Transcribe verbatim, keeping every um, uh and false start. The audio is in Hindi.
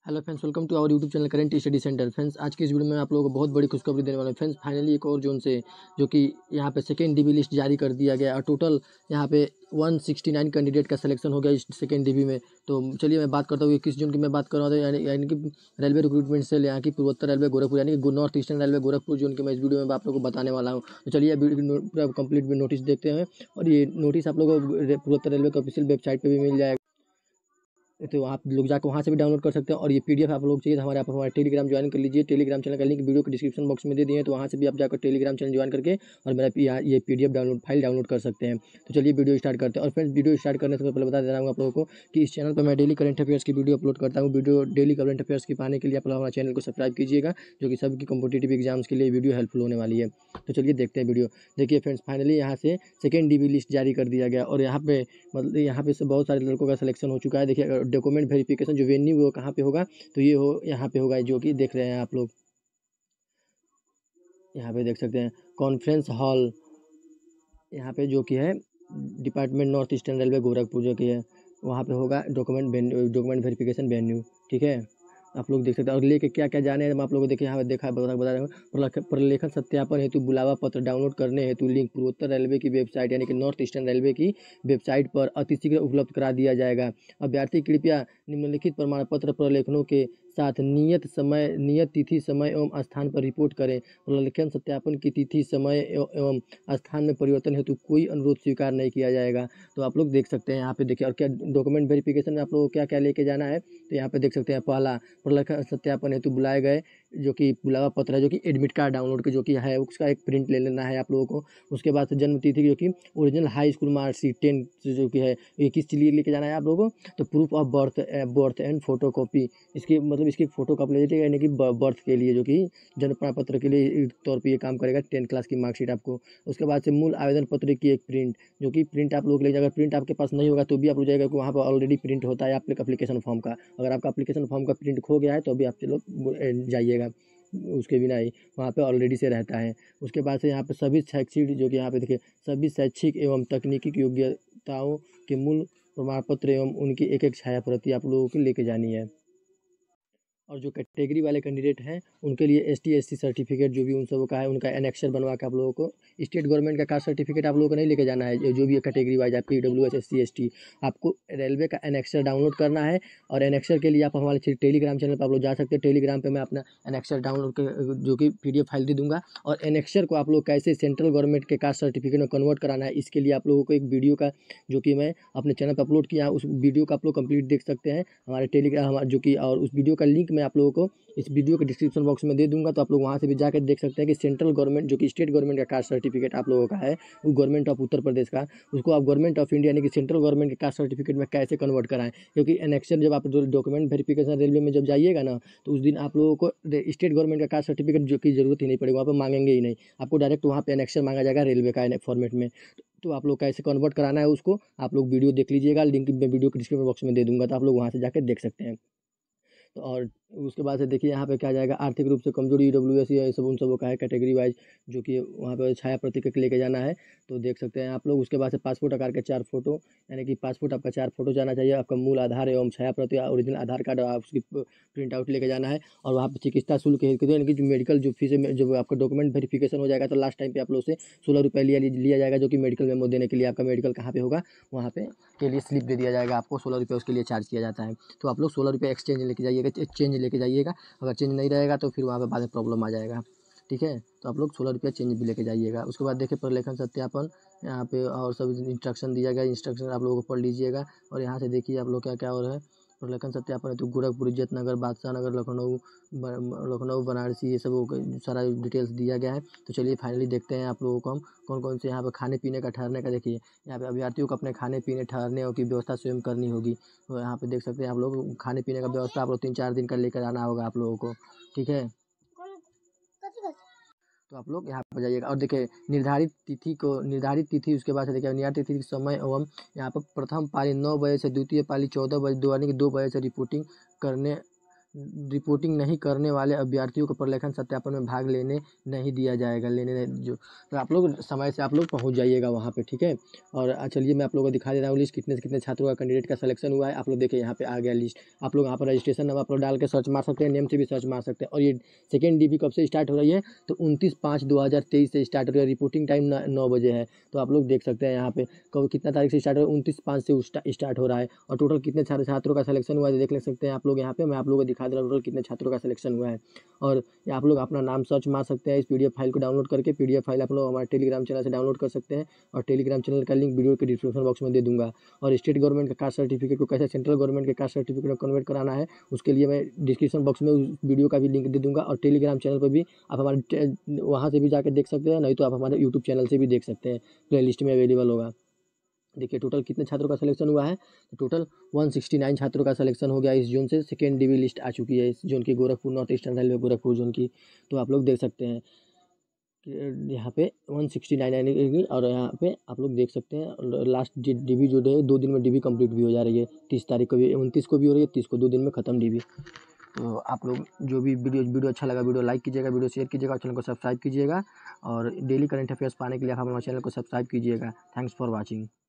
Hello friends, welcome to our YouTube channel current study centre. Friends, आज की इस वीडियो में आप लोगों को बहुत बड़ी खुशखबरी देने वाले हैं। फ्रेंड्स, फाइनली एक और जोन से जो कि यहाँ पे सेकेंड डीबी लिस्ट जारी कर दिया गया और टोटल यहाँ पे एक सौ उनहत्तर कैंडिडेट का सिलेक्शन हो गया इस सेकेंड डीबी में। तो चलिए मैं बात करता हूँ किस जोन की मैं बात कर रहा हूँ, यानी यानी कि रेलवे रिक्रूटमेंट सेल यहाँ की पूर्वोत्तर रेलवे गोरखपुर यानी कि north eastern railway Gorakhpur zone की मैं इस वीडियो में आप लोगों को बताने वाला हूँ। तो चलिए पूरा कंप्लीट नोटिस देखते हैं और ये नोटिस आप लोगों को पूर्वोत्तर रेलवे की ऑफिशियल वेबसाइट पर भी मिल जाएगा, तो आप लोग जाकर वहाँ से भी डाउनलोड कर सकते हैं। और ये पीडीएफ आप लोग चाहिए तो हमारे आप हमारे टेलीग्राम ज्वाइन कर लीजिए। टेलीग्राम चैनल का लिंक वीडियो के डिस्क्रिप्शन बॉक्स में दे दिए हैं, तो वहाँ से भी आप जाकर टेलीग्राम चैनल ज्वाइन करके और मेरा यहाँ ये पीडीएफ डाउनलोड फाइल डाउनलोड कर सकते हैं। तो चलिए वीडियो स्टार्ट करते हैं। और फ्रेंड्स, वीडियो स्टार्ट करने से पहले बता दे रहा हूँ आप लोगों को कि इस चैनल पर मैं डेली करंट अफेयर्स की वीडियो अपलोड करता हूँ। वीडियो डेली करंट अफेयर्स की पाने के लिए आप लोग हमारे चैनल को सब्सक्राइब कीजिएगा, जो कि सबकी कॉम्पिटिटिव एग्जाम्स के लिए वीडियो हेल्पफुल होने वाली है। तो चलिए देखते हैं वीडियो। देखिए फ्रेंड्स, फाइनली यहाँ से सेकेंड डीबी लिस्ट जारी कर दिया गया और यहाँ पे मतलब यहाँ पे से बहुत सारे लड़कों का सिलेक्शन हो चुका है। देखिए डॉक्यूमेंट वेरिफिकेशन जो वेन्यू वो कहाँ पे होगा, तो ये हो यहाँ पे होगा, जो कि देख रहे हैं आप लोग। यहाँ पे देख सकते हैं कॉन्फ्रेंस हॉल, यहाँ पे जो कि है department north eastern railway Gorakhpur जो कि है, वहाँ पे होगा डॉक्यूमेंट डॉक्यूमेंट वेरिफिकेशन वेन्यू। ठीक है, आप लोग देख सकते हैं। और लेके क्या क्या जाने हैं मैं आप लोगों को देखिए यहाँ पे देखा बता बता रहा हूँ। प्रलेखन सत्यापन हेतु बुलावा पत्र डाउनलोड करने हेतु लिंक पूर्वोत्तर रेलवे की वेबसाइट यानी कि नॉर्थ ईस्टर्न रेलवे की वेबसाइट पर अतिशीघ्र उपलब्ध करा दिया जाएगा। अभ्यर्थी कृपया निम्नलिखित प्रमाण पत्र प्रलेखनों के साथ नियत समय नियत तिथि समय एवं स्थान पर रिपोर्ट करें। प्रलेखन सत्यापन की तिथि समय एवं स्थान में परिवर्तन हेतु कोई अनुरोध स्वीकार नहीं किया जाएगा। तो आप लोग देख सकते हैं यहाँ पे देखिए। और क्या डॉक्यूमेंट वेरिफिकेशन में आप लोगों को क्या क्या लेके जाना है, तो यहाँ पे देख सकते हैं पहला प्रलेखन सत्यापन हेतु बुलाए गए जो कि बुलावा पत्र है, जो कि एडमिट कार्ड डाउनलोड के जो कि है उसका एक प्रिंट ले लेना है आप लोगों को। उसके बाद से जन्म तिथि जो कि original high school marksheet tenth जो कि है, ये किस लिए लेके जाना है आप लोगों को, तो proof of birth birth and photocopy, इसकी मतलब इसकी फोटो कॉपी ले लीजिएगा यानी कि बर्थ के लिए जो कि जन्म प्रमाण पत्र के लिए तौर पर ये काम करेगा, टेंथ क्लास की मार्कशीट आपको। उसके बाद से मूल आवेदन पत्र की एक प्रिंट, जो कि प्रिंट आप लोग ले जाएगा। प्रिंट आपके पास नहीं होगा तो भी आप लोग जाएगा कि वहाँ पर ऑलरेडी प्रिंट होता है आपके एप्लीकेशन फॉर्म का। अगर आपका एप्लीकेशन फॉर्म का प्रिंट खो गया है तो भी आप लोग जाइएगा, उसके बिना ही वहाँ पे ऑलरेडी से रहता है। उसके बाद से यहाँ पे सभी शैक्षिक जो कि यहाँ पे देखिए सभी शैक्षिक एवं तकनीकी योग्यताओं के मूल प्रमाण पत्र एवं उनकी एक एक छाया प्रति आप लोगों को लेके जानी है। और जो कैटेगरी वाले कैंडिडेट हैं उनके लिए S T S C certificate जो भी उन सबों का है, उनका एनेक्सर बनवा के आप लोगों को स्टेट गवर्नमेंट का कास्ट सर्टिफिकेट आप लोगों को नहीं लेके जाना है। जो भी कैटेगरी वाइज है P W S S C S T, आपको रेलवे का एनेक्सर डाउनलोड करना है। और एनेक्सर के लिए आप हमारे टेलीग्राम चैनल पर आप लोग जा सकते हैं। टेलीग्राम पर मैं अपना एनेक्सर डाउनलोड कर जो कि पी डी एफ फाइल दे दूँगा। और एनेक्सर को आप लोग कैसे सेंट्रल गवर्नमेंट के कास्ट सर्टिफिकेट में कन्वर्ट कराना है, इसके लिए आप लोगों को एक वीडियो का जो कि मैं अपने चैनल पर अपलोड किया, उस वीडियो का आप लोग कंप्लीट देख सकते हैं हमारे टेलीग्राम हमारे जो कि। और उस वीडियो का लिंक मैं आप लोगों को इस वीडियो के डिस्क्रिप्शन बॉक्स में दे दूंगा, तो आप लोग वहाँ से भी जाकर देख सकते हैं कि सेंट्रल गवर्नमेंट जो कि स्टेट गवर्नमेंट का कास्ट सर्टिफिकेट आप लोगों का है, वो गवर्नमेंट ऑफ उत्तर प्रदेश का, उसको आप गवर्नमेंट ऑफ इंडिया यानी कि सेंट्रल गवर्नमेंट के कास्ट सर्टिफिकेट में कैसे कन्वर्ट कराएं। क्योंकि एनेक्सर जब आप डॉक्यूमेंट वेरिफिकेशन रेलवे में जब जाइएगा ना, तो उस दिन आप लोगों को स्टेट गवर्नमेंट का कास्ट सर्टिफिकेट जो की जरूरत ही नहीं पड़ेगी, वहाँ पर मांगेंगे ही नहीं, आपको डायरेक्ट वहाँ पर एनेक्सर मांगा जाएगा रेलवे का फॉर्मेट में। तो आप लोग कैसे कन्वर्ट कराना है उसको आप लोग वीडियो देख लीजिएगा, लिंक मैं वीडियो के डिस्क्रिप्शन बॉक्स में दे दूंगा, तो आप लोग वहाँ से जाकर देख सकते हैं। तो और उसके बाद से देखिए यहाँ पे क्या जाएगा, आर्थिक रूप से कमजोर ई डब्ल्यू एस ये सब उन सबों का है कैटेगरी वाइज, जो कि वहाँ पे छाया प्रतीक लेके जाना है, तो देख सकते हैं आप लोग। उसके बाद से पासपोर्ट आकार के चार फोटो यानी कि पासपोर्ट आपका चार फोटो जाना चाहिए, आपका मूल आधार एवं छाया प्रति ओरिजिनल आधार कार्ड आप उसकी प्रिंट आउट लेके जाना है। और वहाँ पे चिकित्सा शुल्क यानी कि जो मेडिकल जो फीस है, जब आपका डॉक्यूमेंट वेरिफिकेशन हो जाएगा तो लास्ट टाइम पे आप लोग से सोलह रुपये लिया लिया जाएगा, जो कि मेडिकल मेमो देने के लिए आपका मेडिकल कहाँ पे होगा वहाँ पे के लिए स्लिप दे दिया जाएगा, आपको सोलह रुपये उसके लिए चार्ज किया जाता है। तो आप लोग सोलह रुपये एक्सचेंज लेके जाइएगा, चेंज लेके जाइएगा, अगर चेंज नहीं रहेगा तो फिर वहाँ पे बाद में प्रॉब्लम आ जाएगा। ठीक है, तो आप लोग सोलह रुपया चेंज भी लेके जाइएगा। उसके बाद देखिए प्रलेखन सत्यापन यहाँ पे और सब इंस्ट्रक्शन दिया गया, इंस्ट्रक्शन आप लोगों को पढ़ लीजिएगा। और यहाँ से देखिए आप लोग क्या क्या और है, प्रलेखन सत्यापन है तो गोरखपुर, इज्जत नगर, बादशाह नगर, लखनऊ लखनऊ बनारसी, ये सब सारा डिटेल्स दिया गया है। तो चलिए फाइनली देखते हैं आप लोगों को हम कौन कौन से यहाँ पे खाने पीने का ठहरने का। देखिए यहाँ पे अभ्यर्थियों को अपने खाने पीने ठहरने की व्यवस्था स्वयं करनी होगी, तो यहाँ पे देख सकते हैं आप लोग खाने पीने का व्यवस्था आप लोग तीन चार दिन का लेकर आना होगा आप लोगों को। ठीक है, तो आप लोग यहाँ पर जाइएगा। और देखिए निर्धारित तिथि को निर्धारित तिथि उसके बाद से देखिए निर्धारित तिथि समय एवं यहाँ पर प्रथम पाली नौ बजे से द्वितीय पाली चौदह बजे दो यानी कि दो बजे से रिपोर्टिंग करने रिपोर्टिंग नहीं करने वाले अभ्यर्थियों को प्रलेखन सत्यापन में भाग लेने नहीं दिया जाएगा। लेने जो तो आप लोग समय से आप लोग पहुंच जाइएगा वहाँ पे, ठीक है। और अ, चलिए मैं आप लोगों को दिखा दे रहा हूँ लिस्ट कितने से कितने छात्रों का कैंडिडेट का सिलेक्शन हुआ है। आप लोग देखिए यहाँ पे आ गया लिस्ट। आप लोग यहाँ पर रजिस्ट्रेशन नंबर आप लोग डाल के सर्च मार सकते हैं, नेम से भी सर्च मार सकते हैं। और ये सेकेंड डी बी कब से स्टार्ट हो रही है, तो उनतीस पाँच दो हज़ार तेईस से स्टार्ट हो रही है। रिपोर्टिंग टाइम नौ बजे है। तो आप लोग देख सकते हैं यहाँ पे कब कितना तारीख से स्टार्ट हो रहा है, उनतीस पाँच से स्टार्ट हो रहा है। और टोटल कितने छात्र छात्रों का सिलेक्शन हुआ है देख ले सकते हैं आप लोग यहाँ पे। मैं आप लोगों को दिखा दे रहा हूँ टोटल कितने छात्रों का सिलेक्शन हुआ है। और ये आप लोग अपना नाम सर्च मार सकते हैं इस पीडीएफ फाइल को डाउनलोड करके। पीडीएफ फाइल आप लोग हमारे टेलीग्राम चैनल से डाउनलोड कर सकते हैं, और टेलीग्राम चैनल का लिंक वीडियो के डिस्क्रिप्शन बॉक्स में दे दूंगा। और स्टेट गवर्नमेंट का कास्ट सर्टिफिकेट को कैसे सेंट्रल गवर्नमेंट के कास्ट सर्टिफिकेट में कन्वर्ट कराना है, उसके लिए मैं डिस्क्रिप्शन बॉक्स में उस वीडियो का भी लिंक दे दूंगा। और टेलीग्राम चैनल पर भी आप हमारे वहाँ से भी जाकर देख सकते हैं, नहीं तो आप हमारे यूट्यूब चैनल से भी देख सकते हैं, प्ले लिस्ट में अवेलेबल होगा। देखिए टोटल कितने छात्रों का सिलेक्शन हुआ है, तो टोटल एक सौ उनहत्तर छात्रों का सिलेक्शन हो गया इस जोन से। सेकेंड डीबी लिस्ट आ चुकी है इस जोन की, Gorakhpur north eastern railway Gorakhpur zone की। तो आप लोग देख सकते हैं कि यहाँ पे एक सौ उनहत्तर आएगी। और यहाँ पे आप लोग देख सकते हैं लास्ट डीबी जो है दो दिन में डीबी कंप्लीट भी हो जा रही है। तीस तारीख को भी, उनतीस को भी हो रही है, तीस को, दो दिन में खत्म डीबी। तो आप लोग जो भी वीडियो वीडियो अच्छा लगा वीडियो लाइक कीजिएगा, वीडियो शेयर कीजिएगा, और चैनल को सब्सक्राइब कीजिएगा। और डेली करंट अफेयर्स पाने के लिए आप हमारे चैनल को सब्सक्राइब कीजिएगा। Thanks for watching.